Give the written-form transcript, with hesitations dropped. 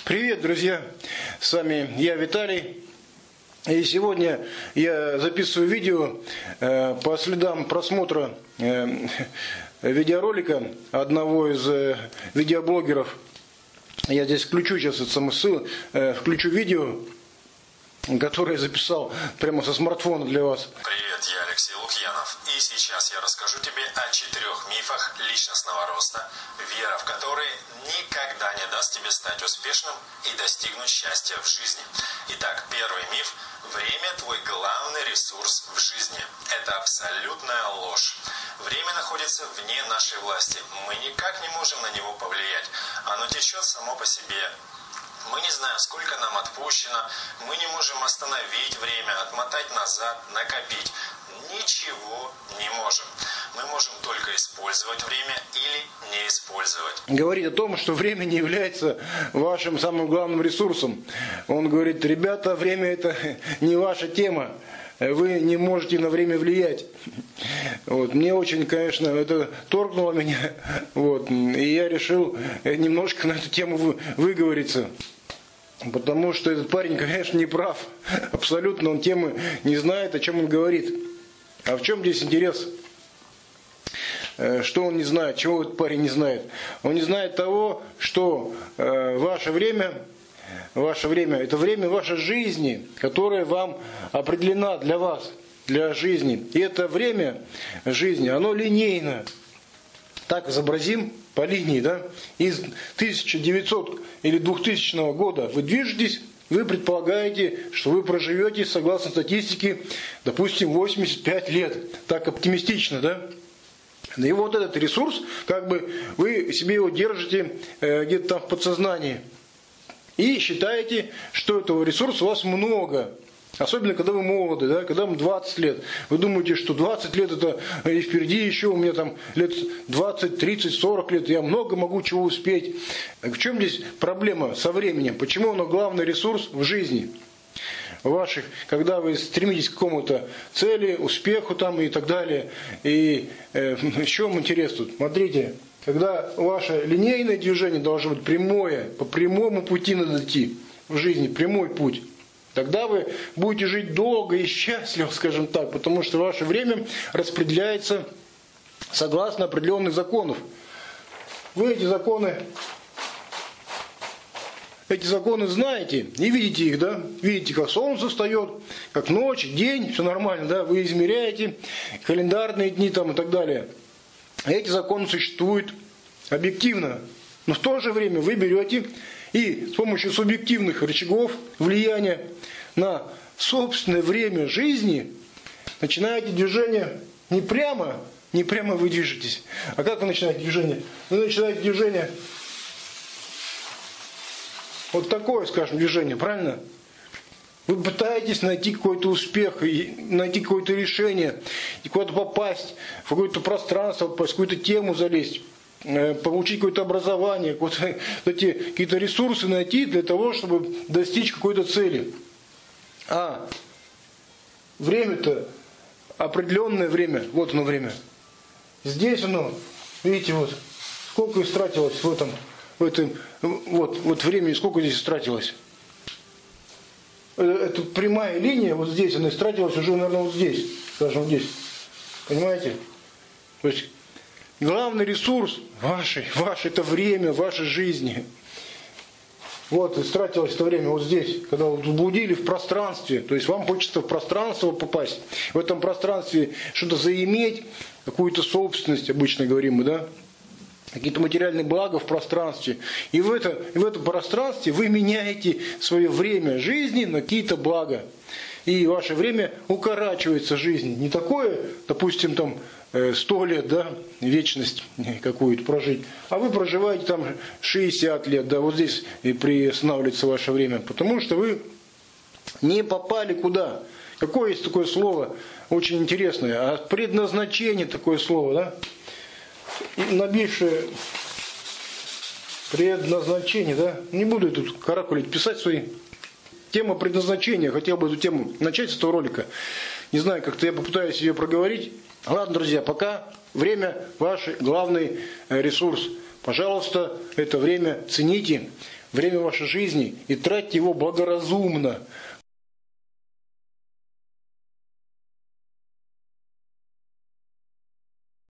Привет, друзья! С вами я, Виталий. И сегодня я записываю видео по следам просмотра видеоролика одного из видеоблогеров. Я здесь включу сейчас включу видео, которое я записал прямо со смартфона для вас. Привет, я Алексей Лукьянов, и сейчас я расскажу тебе о 4 мифах личностного роста, вера в которые никогда не даст тебе стать успешным и достигнуть счастья в жизни. Итак, первый миф. Время – твой главный ресурс в жизни. Это абсолютная ложь. Время находится вне нашей власти. Мы никак не можем на него повлиять. Оно течет само по себе. Мы не знаем, сколько нам отпущено, мы не можем остановить время, отмотать назад, накопить. Ничего не можем. Мы можем только использовать время или не использовать. Говорит о том, что время не является вашим самым главным ресурсом. Он говорит: ребята, время это не ваша тема. Вы не можете на время влиять. Вот. Мне очень, конечно, это торкнуло меня. Вот. И я решил немножко на эту тему выговориться. Потому что этот парень, конечно, не прав. Абсолютно он темы не знает, о чем он говорит. А в чем здесь интерес? Что он не знает? Чего этот парень не знает? Он не знает того, что ваше время это время вашей жизни, которое вам определено для вас, для жизни. И это время жизни, оно линейно. Так изобразим по линии, да? Из 1900 или 2000 года вы движетесь, вы предполагаете, что вы проживете, согласно статистике, допустим, 85 лет. Так оптимистично, да? И вот этот ресурс, как бы вы себе его держите где-то там в подсознании. И считаете, что этого ресурса у вас много. Особенно, когда вы молоды, да, когда вам 20 лет. Вы думаете, что 20 лет это и впереди еще, у меня там лет 20, 30, 40 лет, я много могу чего успеть. В чем здесь проблема со временем? Почему оно главный ресурс в жизни ваших, когда вы стремитесь к какому-то цели, успеху там и так далее. И в чем интерес тут? Смотрите. Когда ваше линейное движение должно быть прямое, по прямому пути надо идти в жизни, прямой путь, тогда вы будете жить долго и счастливо, скажем так, потому что ваше время распределяется согласно определенных законов. Вы эти законы знаете и видите их, да? Видите, как солнце встает, как ночь, день, все нормально, да? Вы измеряете календарные дни там и так далее. Эти законы существуют объективно, но в то же время вы берете и с помощью субъективных рычагов влияния на собственное время жизни начинаете движение не прямо вы движетесь. А как вы начинаете движение? Вы начинаете движение вот такое, скажем, движение, правильно? Вы пытаетесь найти какой-то успех, найти какое-то решение, и куда-то попасть, в какое-то пространство, попасть, в какую-то тему залезть, получить какое-то образование, какие-то ресурсы найти для того, чтобы достичь какой-то цели. А время-то, определенное время, вот оно время. Здесь оно, видите, вот, сколько истратилось в этом вот времени, сколько здесь истратилось. Эта прямая линия, вот здесь, она истратилась уже, наверное, вот здесь, скажем, вот здесь. Понимаете? То есть, главный ресурс ваш это время вашей жизни. Вот, истратилось это время вот здесь, когда вы блудили в пространстве. То есть, вам хочется в пространство попасть. В этом пространстве что-то заиметь, какую-то собственность, обычно говорим мы, да? Какие-то материальные блага в пространстве. И в этом пространстве вы меняете свое время жизни на какие-то блага. И ваше время укорачивается жизнь. Не такое, допустим, там 100 лет, да, вечность какую-то прожить. А вы проживаете там 60 лет, да, вот здесь и приостанавливается ваше время. Потому что вы не попали куда. Какое есть такое слово очень интересное? А предназначение такое слово, да? Набившее предназначение, да? Не буду я тут каракулить, писать свои. Тема предназначения. Хотел бы эту тему начать с этого ролика. Не знаю, как-то я попытаюсь ее проговорить. Ладно, друзья, пока время ваш главный ресурс. Пожалуйста, это время цените. время вашей жизни и тратьте его благоразумно.